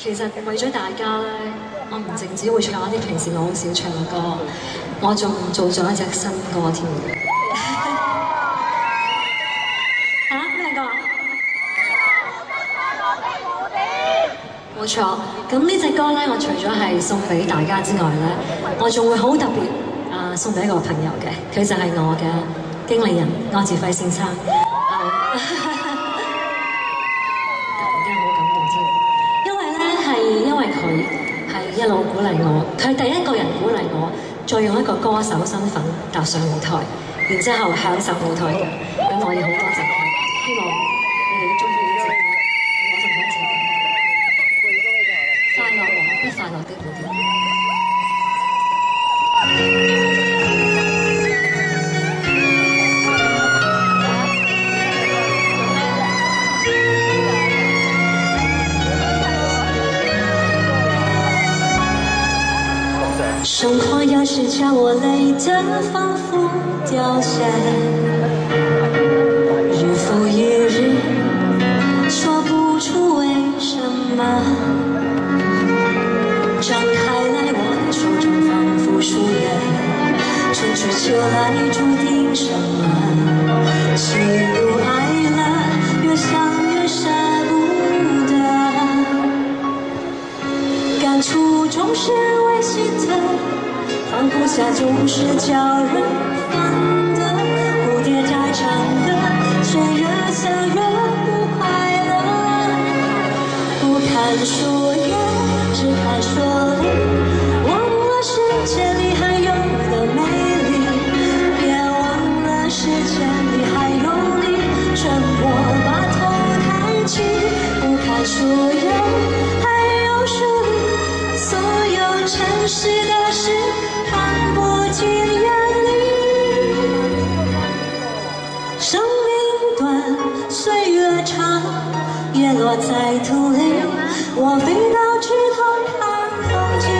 其實為咗大家咧，我唔淨止會唱一啲平時我好少唱嘅歌，我仲做咗一隻新歌添。嚇咩歌？冇錯，咁呢隻歌咧，我除咗係送俾大家之外咧，我仲會好特別送俾一個朋友嘅，佢就係我嘅經理人柯志輝先生。因為佢係一路鼓勵我，佢係第一個人鼓勵我，再用一個歌手身份踏上舞台，然之後享受舞台嘅。咁我要好多謝佢，希望你哋都中意呢隻歌。我同佢一齊快樂和不快樂的蝴蝶。生活有时叫我累得仿佛凋谢，日复一日，说不出为什么。张开来我的手中仿佛树叶，春去秋来注定什么？喜怒哀乐，越想越舍不得，感触总是会心疼。放不下总是叫人烦的，蝴蝶在唱歌，却越想越不快乐。不看树叶，只看树林，忘了世界里还有的美丽，别忘了世界里还有你，趁我把头抬起。不看树叶，还有树林，所有尘世的事看不进眼里，生命短，岁月长，叶落在土里，我飞到枝头看风景。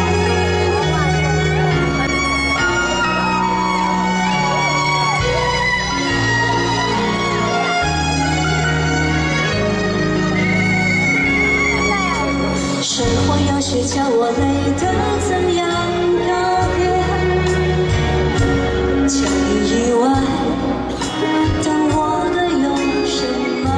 生活有时叫我累得怎样告别，千里以外等我的有什么？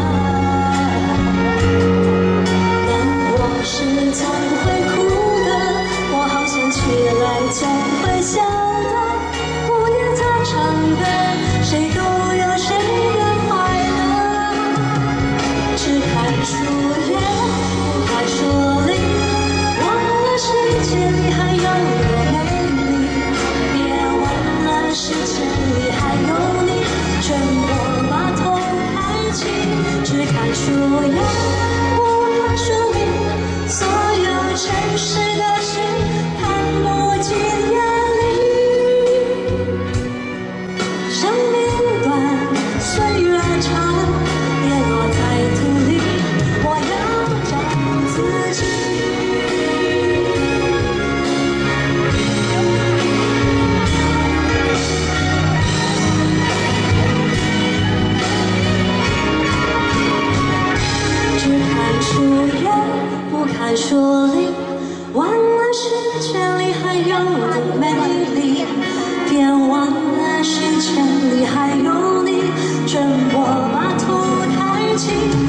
难过时总会哭的，我好想起来总会笑的。蝴蝶在唱歌，谁都有谁的快乐。只看树叶，不看树林，忘了世界里还有多美丽，别忘了世界里还有你，趁我把头抬起。只看树叶，不看树林，所有尘世的事看不进眼里。生命短，岁月长，叶落在土里，我要找自己。只看树叶，不看树林，忘了世界里还有的美丽，别忘了世界里还有你，趁我把头抬起。